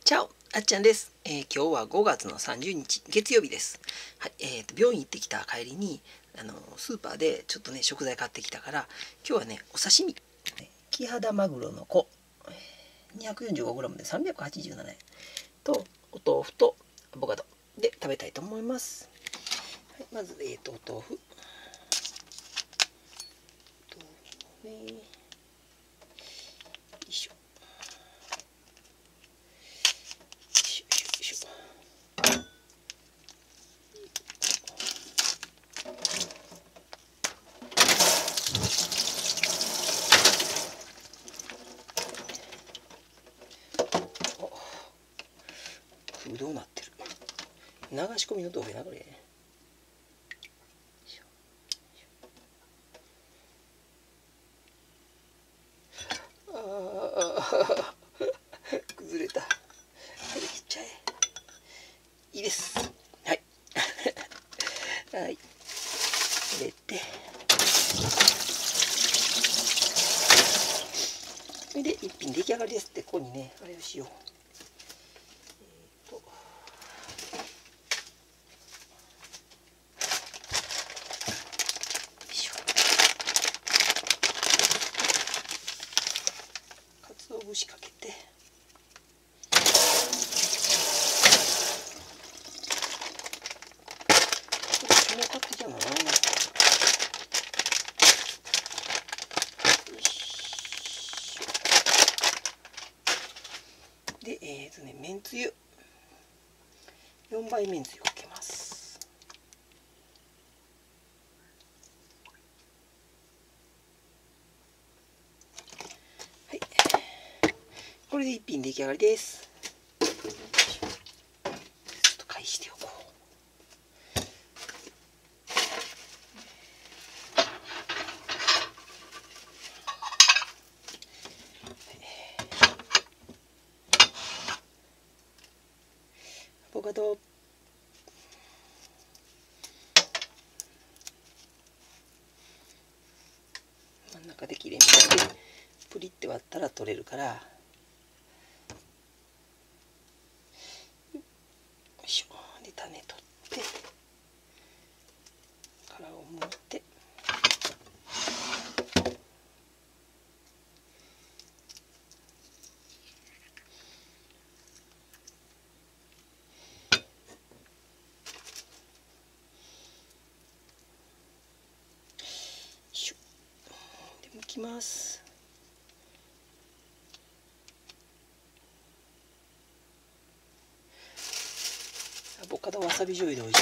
チャオ、あっちゃんです。今日は5月の30日月曜日です。はい、病院行ってきた帰りにスーパーでちょっとね食材買ってきたから、今日はねお刺身、キハダマグロの子 245g で387円とお豆腐とアボカドで食べたいと思います。はい、まずお豆腐。ね、よいしょ。どうなってる。流し込みの豆腐やなこれ。あ崩れた。これ切っちゃえ。いいです。はい。はい。入れて。で一品出来上がりですって。ここにねあれをしよう。鰹節かけて、これも買ってきたのな。でめんつゆ4倍めんつゆかけます。はい、これで一品出来上がりです。ちょっと返しておこう。アボカド、真ん中で切れ目でプリって割ったら取れるから、よいしょ。で種取って殻をむいて、で剥きます。アボカドわさび醤油で美味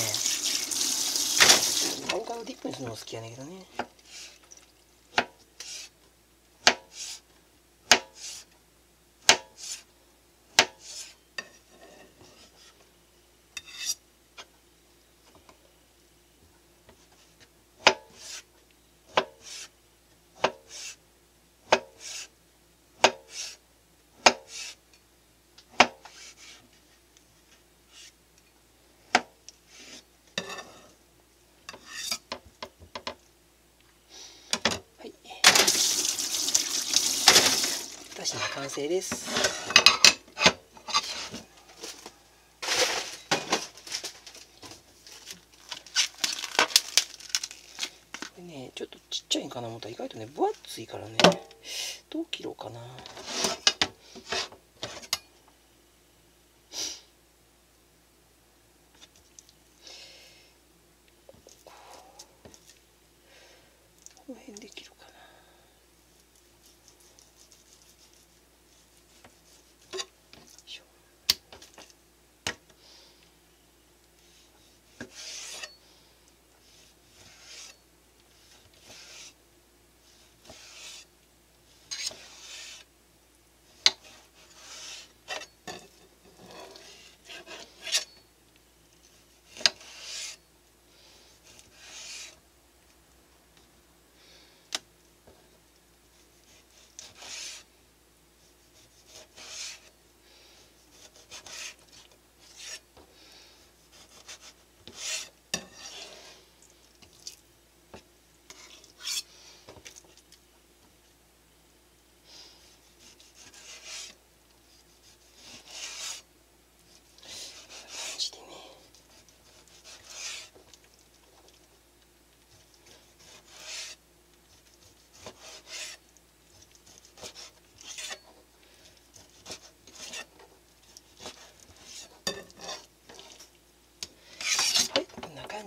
しいよね。アボカドディップにするのも好きやねんけどね。2品完成です。これねちょっとちっちゃいんかな思ったら意外とね分厚いからね、どう切ろうかな。この辺で切るかな。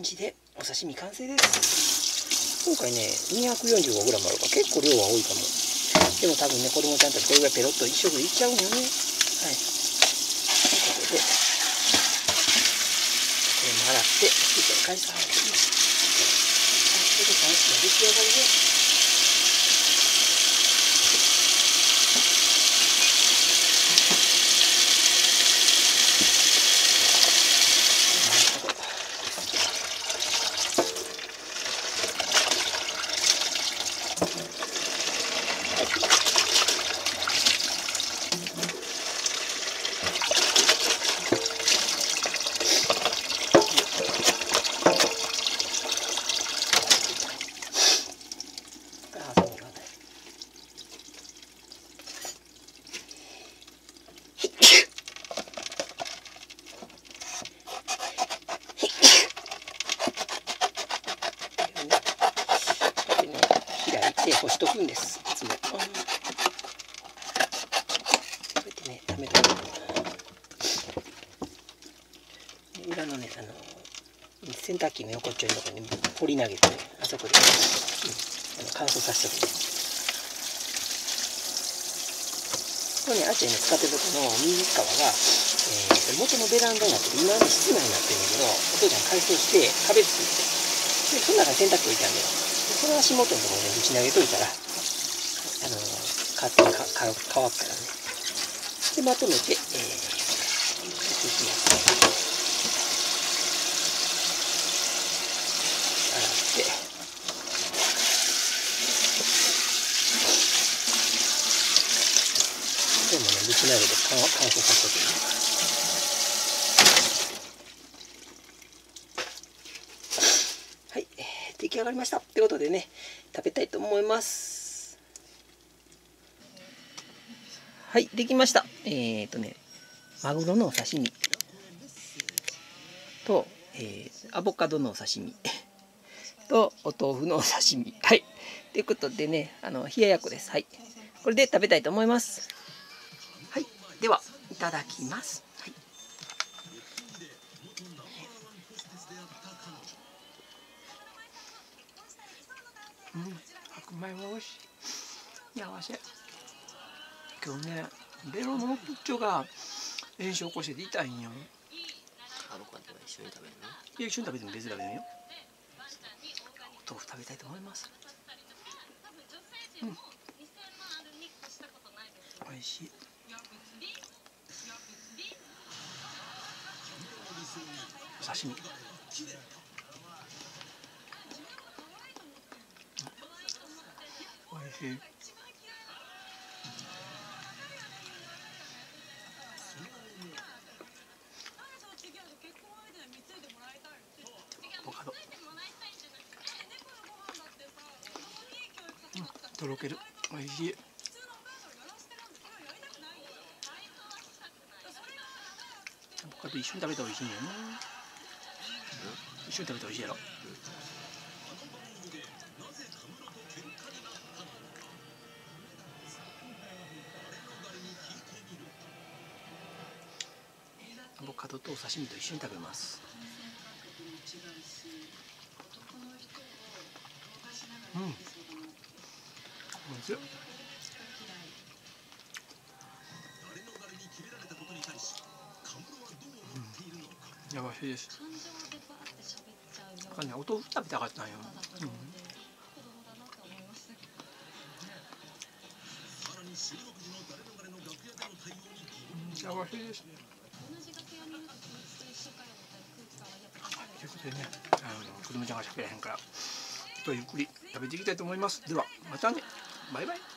じでお刺身完成です。今回ね 245g あるから結構量は多いかも。でも多分ね子供ちゃんたちこれぐらいペロッと一食でいっちゃうんよね。はい。ということでこれも洗って返すはずです。これで3品出来上がりです。干しとくんです。いつも。こうやってね、溜めとく。裏のね、洗濯機の横っちょのところに放り投げてね、あそこで、乾燥させておく。これね、あっちゃんね、使ってるとこの右側が、元のベランダになってて、今ね、室内になってるんだけど、お父ちゃん改装して壁作って、で、その中に洗濯機置いたんだよ。その足元のところにぶち投げといたら、勝手に乾くからね。で、まとめて、やっていきます。洗って。でもね、ぶち投げて乾燥させておきます。はい、出来上がりました。ってことでね、食べたいと思います。はい、できました。マグロのお刺身と、アボカドのお刺身とお豆腐のお刺身。はい。ということでね、冷ややっこです。はい。これで食べたいと思います。はい。では、いただきます。はい。白米も美味しい。幸せ。今日ね、ベロの一丁が炎症を起こしてて痛いんよ。 アボカドは一緒に食べるの？ いや、一緒に食べても別に食べるよ。お豆腐食べたいと思います。美味しい。お刺身。美味しい。アボカド。とろける。美味しい。アボカド一緒に食べたら美味しいんよね。一緒に食べたら美味しいやろ。アボカドとお刺身と一緒に食べます。おいしい。やばいです。お豆腐食べたかったんよ。幸せです。ということでね、子供ちゃんがしゃべらへんから、ゆっくり食べていきたいと思います。ではまたね。バイバイ。